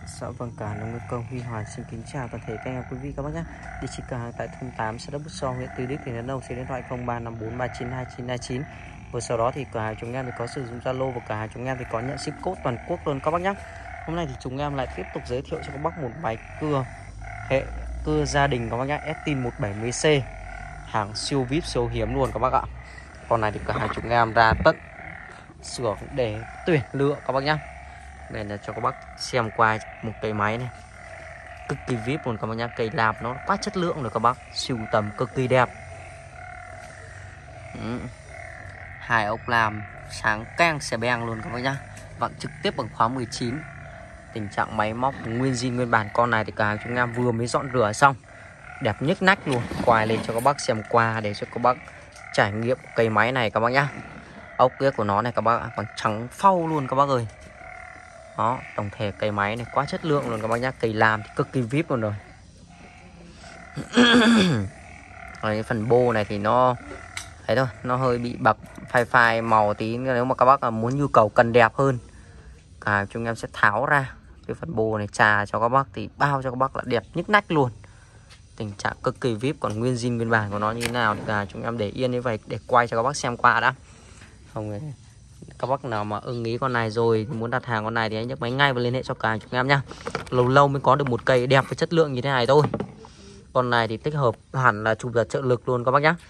Dạ vâng, cả nông nghiệp công Huy Hoàng xin kính chào toàn thể các em quý vị các bác nhé. Địa chỉ cửa hàng tại thôn 8 xã Đất Bút So, huyện Tuy Đức, tỉnh Đắk Nông. Số điện thoại 0354392929. Và sau đó thì cửa hàng chúng em thì có sử dụng Zalo, và cửa hàng chúng em thì có nhận ship code toàn quốc luôn các bác nhé. Hôm nay thì chúng em lại tiếp tục giới thiệu cho các bác một máy cưa hệ cưa gia đình các bác nhé, Estin 170C, hàng siêu VIP siêu hiếm luôn các bác ạ. Con này thì cửa hàng chúng em ra tận xưởng để tuyển lựa các bác nhé. Đây là cho các bác xem qua một cây máy này cực kỳ VIP luôn các bác nhá. Cây lạp nó quá chất lượng rồi các bác, sưu tầm cực kỳ đẹp. Hai ốc làm sáng cang xè beng luôn các bác nhá, vặn trực tiếp bằng khóa 19. Tình trạng máy móc nguyên zin nguyên bản. Con này thì cả chúng em vừa mới dọn rửa xong, đẹp nhức nách luôn. Quay lên cho các bác xem qua để cho các bác trải nghiệm cây máy này các bác nhá. Ốc kia của nó này các bác, còn trắng phau luôn các bác ơi. Đó, tổng thể cây máy này quá chất lượng luôn các bác nhá. Cây làm thì cực kỳ VIP luôn rồi. Cái phần bô này thì nó thấy thôi, nó hơi bị bạc phai phai màu tí. Nếu mà các bác muốn nhu cầu cần đẹp hơn, cả chúng em sẽ tháo ra cái phần bô này trà cho các bác, thì bao cho các bác là đẹp nhức nách luôn. Tình trạng cực kỳ VIP. Còn nguyên zin nguyên bản của nó như thế nào thì cả chúng em để yên như vậy để quay cho các bác xem qua đã. Không, các bác nào mà ưng ý con này rồi muốn đặt hàng con này thì hãy nhấc máy ngay và liên hệ cho cả chúng em nhá. Lâu lâu mới có được một cây đẹp với chất lượng như thế này thôi. Con này thì tích hợp hẳn là chụp giật trợ lực luôn các bác nhá.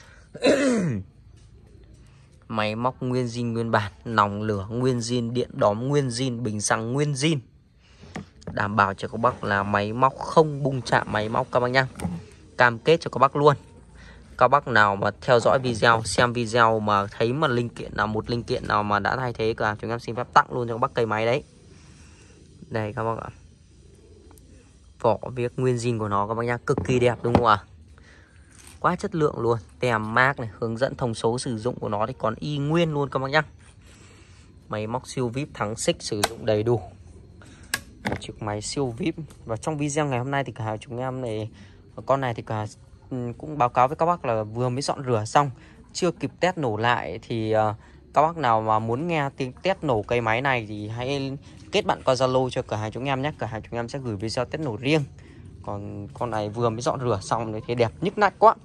Máy móc nguyên zin nguyên bản, nòng lửa nguyên zin, điện đóm nguyên zin, bình xăng nguyên zin. Đảm bảo cho các bác là máy móc không bung chạm máy móc các bác nhá. Cam kết cho các bác luôn. Các bác nào mà theo dõi video, xem video mà thấy mà linh kiện nào, một linh kiện nào mà đã thay thế cả, chúng em xin phép tặng luôn cho các bác cây máy đấy. Đây các bác ạ, vỏ viết nguyên zin của nó các bác nhá, cực kỳ đẹp đúng không ạ? Quá chất lượng luôn. Tem mác này, hướng dẫn thông số sử dụng của nó thì còn y nguyên luôn các bác nhá. Máy móc siêu VIP thắng xích, sử dụng đầy đủ. Một chiếc máy siêu VIP. Và trong video ngày hôm nay thì cả chúng em này, con này thì cả cũng báo cáo với các bác là vừa mới dọn rửa xong, chưa kịp test nổ lại. Thì các bác nào mà muốn nghe tiếng test nổ cây máy này thì hãy kết bạn qua Zalo cho cửa hàng chúng em nhé. Cửa hàng chúng em sẽ gửi video test nổ riêng. Còn con này vừa mới dọn rửa xong thì đẹp nhức nách quá,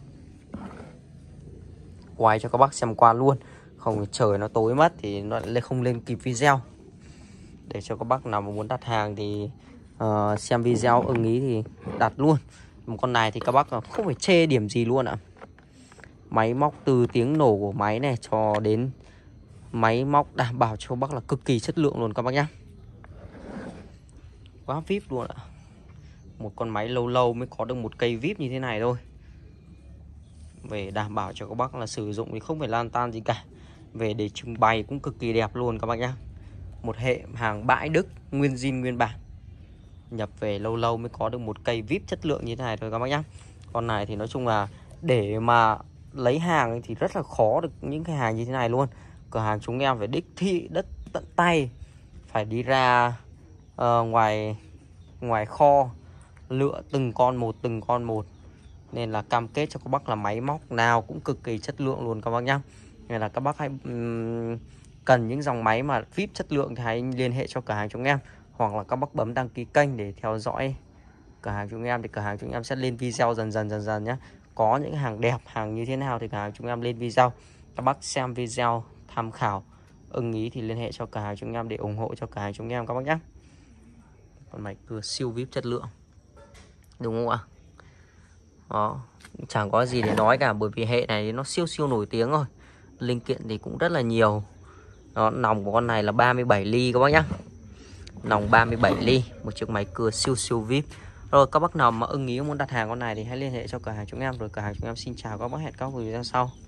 quay cho các bác xem qua luôn. Không trời nó tối mất thì nó lại không lên kịp video. Để cho các bác nào mà muốn đặt hàng thì xem video ưng ý thì đặt luôn. Một con này thì các bác không phải chê điểm gì luôn ạ. Máy móc từ tiếng nổ của máy này cho đến máy móc đảm bảo cho các bác là cực kỳ chất lượng luôn các bác nhá. Quá VIP luôn ạ. Một con máy lâu lâu mới có được một cây VIP như thế này thôi. Về đảm bảo cho các bác là sử dụng thì không phải lan tan gì cả. Về để trưng bày cũng cực kỳ đẹp luôn các bác nhá. Một hệ hàng bãi Đức nguyên zin nguyên bản, nhập về lâu lâu mới có được một cây VIP chất lượng như thế này thôi các bác nhá. Con này thì nói chung là để mà lấy hàng thì rất là khó được những cái hàng như thế này luôn. Cửa hàng chúng em phải đích thị đất tận tay, phải đi ra ngoài kho lựa từng con một. Nên là cam kết cho các bác là máy móc nào cũng cực kỳ chất lượng luôn các bác nhá. Nên là các bác hãy cần những dòng máy mà VIP chất lượng thì hãy liên hệ cho cửa hàng chúng em, hoặc là các bác bấm đăng ký kênh để theo dõi cửa hàng chúng em. Thì cửa hàng chúng em sẽ lên video dần dần nhé. Có những hàng đẹp, hàng như thế nào thì cửa hàng chúng em lên video. Các bác xem video tham khảo, ưng ý thì liên hệ cho cửa hàng chúng em để ủng hộ cho cửa hàng chúng em các bác nhé. Con máy cưa siêu VIP chất lượng, đúng không ạ? Đó, chẳng có gì để nói cả, bởi vì hệ này nó siêu nổi tiếng rồi. Linh kiện thì cũng rất là nhiều. Đó, nòng của con này là 37 ly các bác nhá. Nòng 37 ly, một chiếc máy cưa siêu VIP. Rồi các bác nào mà ưng ý muốn đặt hàng con này thì hãy liên hệ cho cửa hàng chúng em. Rồi cửa hàng chúng em xin chào các bác, hẹn các bác video sau.